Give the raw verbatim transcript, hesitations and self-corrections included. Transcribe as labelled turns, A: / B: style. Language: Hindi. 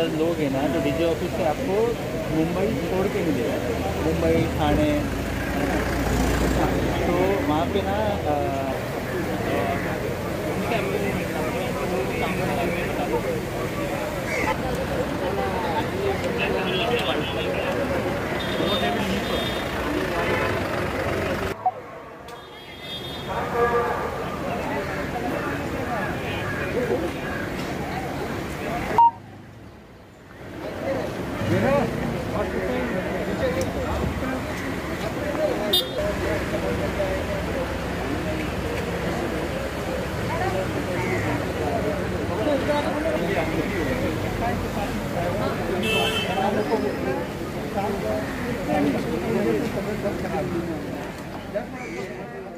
A: अगर लोगे ना तो डीजे ऑफिस से आपको मुंबई छोड़ के मिलेगा, मुंबई ठाणे, तो वहाँ पे ना अ, Thank you.